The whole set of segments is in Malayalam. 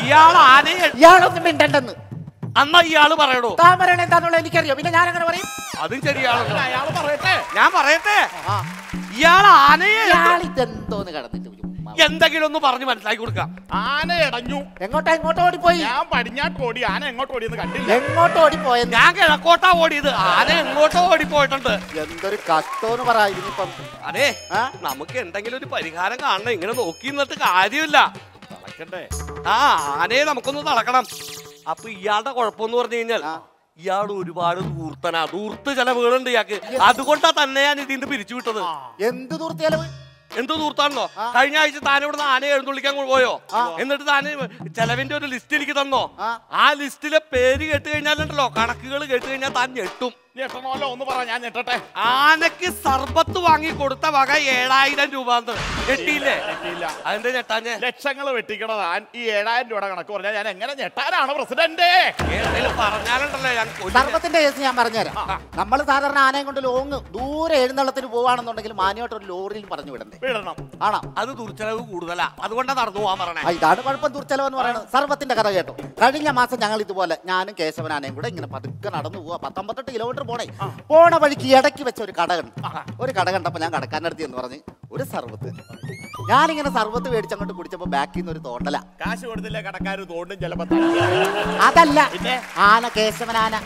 ഇയാളൊന്നും മിണ്ടണ്ടെന്ന് അന്നാ ഇയാള് പറയണോ? താൻ പറയണ എന്താന്നുള്ള എനിക്കറിയോ, പിന്നെ ഞാൻ അങ്ങനെ പറയും? അതും ശരിയാണല്ലോ. അയാള് പറയട്ടെ, ഞാൻ പറയട്ടെ. ഇയാള് ആനയെ ഇതെന്തോന്ന് കടന്നിട്ട് എന്തെങ്കിലും ഒന്ന് പറഞ്ഞു മനസ്സിലാക്കി കൊടുക്കാം. ആന ഇടഞ്ഞു. എങ്ങോട്ട് ഓടിപ്പോയി? ഞാൻ പടിഞ്ഞാട്ട് ഓടി, ആന എങ്ങോട്ട് ഓടിയെന്ന് കണ്ടില്ല. എങ്ങോട്ട് ഓടിപ്പോയത്? ഞാൻ കിഴക്കോട്ടാ ഓടിയത്, ആന എങ്ങോട്ടോ ഓടിപ്പോയിട്ടുണ്ട്. എന്തൊരു കഷ്ടോന്ന് പറയുന്നിപ്പം. അതെ, നമുക്ക് എന്തെങ്കിലും ഒരു പരിഹാരം കാണണം. ഇങ്ങനെ നോക്കി നിന്നിട്ട് കാര്യമില്ല. തളക്കണ്ടേ? ആ ആനയെ നമുക്കൊന്ന് തളക്കണം. അപ്പൊ ഇയാളുടെ കുഴപ്പമെന്ന് പറഞ്ഞു കഴിഞ്ഞാൽ ഇയാൾ ഒരുപാട് ദൂർത്ത് ചെലവുകളുണ്ട് ഇയാൾക്ക്. അതുകൊണ്ടാ തന്നെ ഞാൻ ഇതിന്ന് പിരിച്ചു വിട്ടത്. എന്ത് ദൂർത്ത് ചെലവ്? എന്ത് ദൂർത്താണല്ലോ? കഴിഞ്ഞ ആഴ്ച താൻ ഇവിടുന്ന് ആനയെ എഴുന്നള്ളിക്കാൻ പോയോ? എന്നിട്ട് താന് ചെലവിന്റെ ഒരു ലിസ്റ്റ് എനിക്ക് തന്നോ? ആ ലിസ്റ്റിലെ പേര് കേട്ട് കഴിഞ്ഞാലുണ്ടല്ലോ, കണക്കുകൾ കേട്ട് കഴിഞ്ഞാൽ താൻ ഞെട്ടും. ഞെട്ടണമല്ലോ, ഒന്ന് പറ, ഞാൻ ഞെട്ടട്ടെ. ആനക്ക് സർബത്ത് വാങ്ങി കൊടുത്ത വക 7000 രൂപ. ഞെട്ടിയില്ലേ? അതിന്റെ ഞെട്ടാഞ്ഞേ? ലക്ഷങ്ങൾ വെട്ടിക്കണത് ഈ 7000 രൂപയുടെ കണക്ക് പറഞ്ഞാൽ ഞാൻ എങ്ങനെ ഞെട്ടാനാണ് പ്രസിഡന്റ്? പറഞ്ഞാലുണ്ടല്ലോ ഞാൻ സർബത്തിന്റെ കേസ് ഞാൻ പറഞ്ഞുതരാം. നമ്മൾ സാധാരണ ആനയും കൊണ്ട് ദൂരെ എഴുന്നള്ളത്തിന് പോവാണെന്നുണ്ടെങ്കിൽ മാന്യമായിട്ട് ഒരു ലോറിയിൽ പറഞ്ഞു വിടണം. ആണോ? അത് ദുർച്ചെലവ് കൂടുതലാ, അതുകൊണ്ടാ നടന്നു പോവാൻ പറഞ്ഞേ. ഇതാണ് കുഴപ്പം, ദുർച്ചെലവ് എന്ന് പറയുന്നത്. സർബത്തിന്റെ കഥ കേട്ടോ. കഴിഞ്ഞ മാസം ഞങ്ങൾ ഇതുപോലെ ഞാനും കേശവൻ ആനയും കൂടെ ഇങ്ങനെ പതുക്കെ നടന്നു പോവാ. 18 കിലോമീറ്റർ പോണ വഴിക്ക് ഇടയ്ക്ക് വെച്ച ഒരു കട കണ്ടപ്പോ ഞാൻ കടക്കാരനടുത്ത് എന്ന് പറഞ്ഞ് ഒരു സർബത്ത്. ഞാനിങ്ങനെ സർബത്ത് മേടിച്ച് അങ്ങോട്ട് കുടിച്ചപ്പോ ബാക്കിൽ നിന്ന് ഒരു തോണ്ടല. കാശ് കൊടുത്തില്ല കടക്കാർ തോണ്ടും ചിലപ്പോ. അതല്ല, ആന കേശവൻ ആന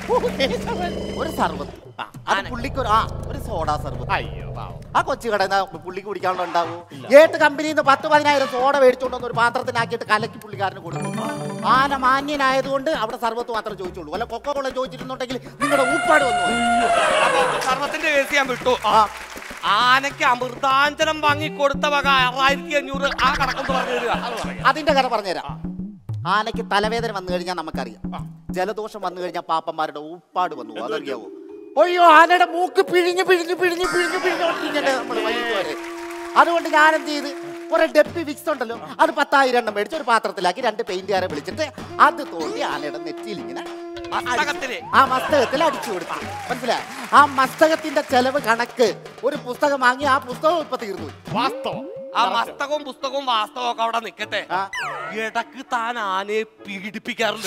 ഒരു സർബത്ത്. അത് പുള്ളിക്ക് ഒരു സോഡാ സർബത്ത്. അയ്യോ, ആ കൊച്ചു കട പുള്ളിക്ക് കുടിക്കാനുള്ള ഉണ്ടാവൂ. ഏട്ട് കമ്പനിയിൽ നിന്ന് 10-10000 സോഡ മേടിച്ചുകൊണ്ടൊന്ന് ഒരു പാത്രത്തിനാക്കിയിട്ട് കലക്കി പുള്ളിക്കാരന് കൊടുക്കും. ആന മാന്യനായതുകൊണ്ട് അവിടെ സർബത്ത് മാത്രമേ ചോദിച്ചുള്ളൂ. അല്ല കൊക്കോള ചോദിച്ചിരുന്നുണ്ടെങ്കിൽ നിങ്ങളുടെ ഊപ്പാട് വന്നു. സർബത്തിന്റെ കേസ് ഞാൻ വിട്ടു. ആനയ്ക്ക് അമൃതാഞ്ജനം വാങ്ങിക്കൊടുത്ത വക 6500 ആ കണക്കെന്ന് പറഞ്ഞു തരിക. അതിന്റെ കഥ പറഞ്ഞുതരാം. ആനയ്ക്ക് തലവേദന വന്നു കഴിഞ്ഞാൽ നമുക്കറിയാം. ജലദോഷം വന്നു കഴിഞ്ഞാൽ പാപ്പന്മാരുടെ ഊപ്പാട് വന്നു. അതറിയാവോ? അയ്യോ, ആനയുടെ മൂക്ക് പിഴിഞ്ഞ് നമ്മൾ വൈകിട്ട് വരെ. അതുകൊണ്ട് ഞാനെന്ത് ചെയ്ത് കുറെ ഡെപ്പി വിക്സ് ഉണ്ടല്ലോ, അത് 10,000 എണ്ണം മേടിച്ച് ഒരു പാത്രത്തിലാക്കി 2 പെയിന്റുകാരെ വിളിച്ചിട്ട് അത് തോണ്ടി ആനയുടെ നെറ്റിയിൽ ഇങ്ങനെ ആ മസ്തകത്തിൽ അടിച്ചു കൊടുത്തു. മനസ്സിലായി? ആ മസ്തകത്തിന്റെ ചെലവ് കണക്ക് ഒരു പുസ്തകം വാങ്ങി ആ പുസ്തകം ഇപ്പൊ തീർന്നു. വാസ്തവം. ആ പുസ്തകവും വാസ്തവവും ഒക്കെ അവിടെ നിക്കട്ടെ. ഇടക്ക് താൻ ആനയെ പീഡിപ്പിക്കാറുണ്ട്.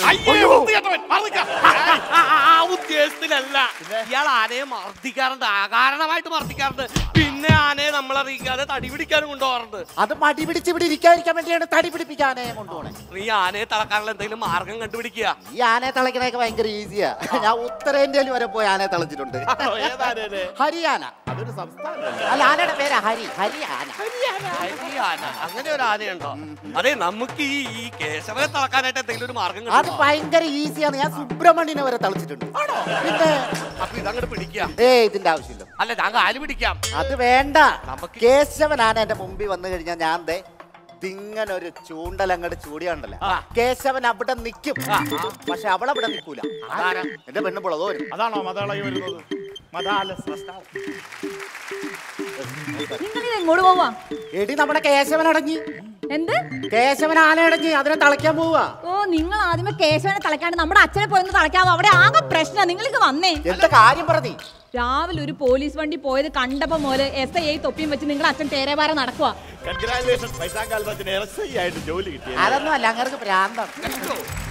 ആ ഉദ്ദേശത്തിലല്ല, ഇയാൾ ആനയെ മർദ്ദിക്കാറുണ്ട്, അകാരണമായിട്ട് മർദ്ദിക്കാറുണ്ട്. പിന്നെ ആനയെ നമ്മളറിയിക്കാതെ തടി പിടിക്കാനും കൊണ്ടുപോകാറുണ്ട്. അത് മടി പിടിച്ച് ഇവിടെ ഇരിക്കാതിരിക്കാൻ വേണ്ടിയാണ് തടി പിടിപ്പിക്കാൻ ആനയെ കൊണ്ടുപോകണേ. നീ ആനയെ തളക്കാനുള്ള എന്തെങ്കിലും മാർഗം കണ്ടുപിടിക്കുക. ഈ ആനയെ തളക്കണൊക്കെ ഭയങ്കര ഈസിയാ. ഞാൻ ഉത്തരേന്ത്യയിൽ വരെ പോയി ആനയെ തളച്ചിട്ടുണ്ട്. ഹരിയാന, അതൊരു സംസ്ഥാനം. അല്ല, ആനയുടെ പേരാ ഹരിയാന. അങ്ങനെ ഒരു ആനയുണ്ടോ? അതെ, നമുക്ക് ഈ കേശവനെ തളക്കാനായിട്ട് എന്തെങ്കിലും ഒരു മാർഗം. അത് ഭയങ്കര ഈസിയാണ്. ഞാൻ സുബ്രഹ്മണ്യനെ വരെ തളച്ചിട്ടുണ്ട്. പിന്നെ അപ്പൊ ഇതങ്ങോട്ട് പിടിക്കാം. ഇതിന്റെ ആവശ്യമില്ല. അല്ല, ഞാൻ കാല് പിടിക്കാം. അത് വേണ്ട. കേശവൻ ആന എന്റെ മുമ്പിൽ വന്നു കഴിഞ്ഞാൽ ഞാൻ ഇങ്ങനെ ഒരു ചൂണ്ടലങ്ങോട്ട് ചൂടിയാണ്ടല്ലോ, കേശവൻ അവിടെ നിൽക്കും. പക്ഷെ അവളവിടെ നിൽക്കൂല. എന്റെ പെണ്ണുമ്പോളതോ വരും. അതാണോ മതാളായി വരുന്നത്? എടി, നമ്മുടെ കേശവൻ അടങ്ങി. എന്ത്? കേശവൻ ആന അടങ്ങി, അതിനെ തളയ്ക്കാൻ പോവാ. ഓ, നിങ്ങൾ ആദ്യമേ കേശവനെ തളയ്ക്കാണ്ട് നമ്മുടെ അച്ഛനെ പോയി തളയ്ക്കാവോ? അവിടെ ആകെ പ്രശ്നം. നിങ്ങൾക്ക് വന്നേ. എന്താ കാര്യം പറഞ്ഞേ? രാവിലെ ഒരു പോലീസ് വണ്ടി പോയത് കണ്ടപ്പോ മുതല് SI തൊപ്പിയും വെച്ച് നിങ്ങളുടെ അച്ഛൻ തേരേവാരം നടക്കുക. അതൊന്നും അല്ല, അങ്ങനെ ഭ്രാന്താണ്.